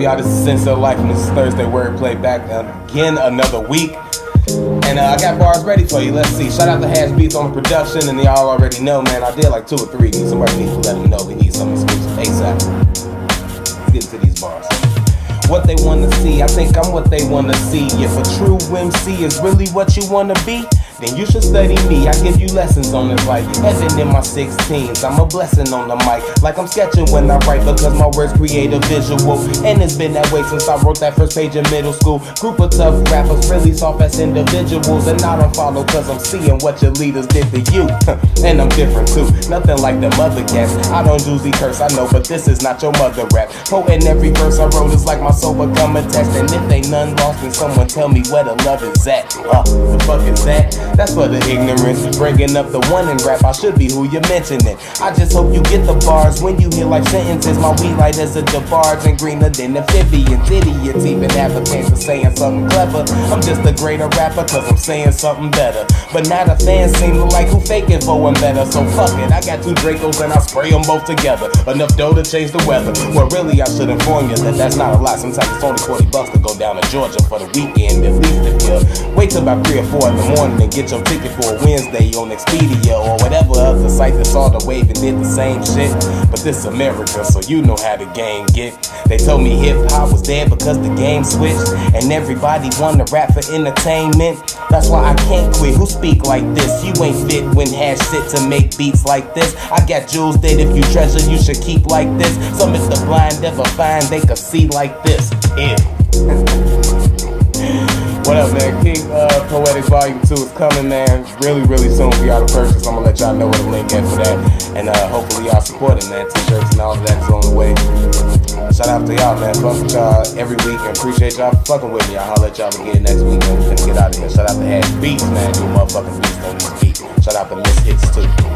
up, y'all? This is Sense of Life, and this is Thursday Wordplay, back again another week. And I got bars ready for you. Let's see. Shout out to Hash Beatz on the production, and y'all already know, man. I did like 2 or 3. Somebody needs to let them know we need some exclusive ASAP. Let's get into these bars. What they wanna see, I think I'm what they wanna see. If a true MC is really what you wanna be, then you should study me. I give you lessons on this life. Heaven in my 16s, I'm a blessing on the mic. Like I'm sketching when I write, because my words create a visual. And it's been that way since I wrote that first page in middle school. Group of tough rappers, really soft as individuals. And I don't follow cause I'm seeing what your leaders did to you. And I'm different too, nothing like them other cats. I don't usually curse, I know, but this is not your mother rap. Quoting every verse I wrote is like my soul become a test. And if ain't none lost, then someone tell me where the love is at. The fuck is that? That's for the ignorance. Bringing up the one in rap, I should be who you're mentioning. I just hope you get the bars when you hear like sentences. My weed light is a DeBarge and greener than amphibians. Idiots even have a chance of saying something clever. I'm just a greater rapper cause I'm saying something better. But now the fans seem to like who faking for one better. So fuck it, I got 2 Dracos and I spray them both together. Enough dough to change the weather. Well really I should inform you that that's not a lot. Sometimes it's only 40 bucks to go down to Georgia for the weekend. At least if you wait till about 3 or 4 in the morning and get your ticket for a Wednesday on Expedia or whatever other site that saw the wave and did the same shit. But this America, so you know how the game get. They told me hip-hop was dead because the game switched, and everybody wanna rap for entertainment. That's why I can't quit. Who speak like this? You ain't fit when Hash sit to make beats like this. I got jewels that if you treasure, you should keep like this. Some if the blind ever find, they could see like this. Ew. What up, man? King Poetic Volume 2 is coming, man. Really soon for y'all to purchase. I'm gonna let y'all know where the link is for that. And hopefully y'all support it, man. T-shirts and all of that is on the way. Shout out to y'all, man. Fuck with y'all every week and appreciate y'all for fucking with me. I'll holler at y'all again next week, man. We're gonna get out of here. Shout out to Hash Beatz, man. You motherfucking beats on these beats. Shout out to Miss Hits too.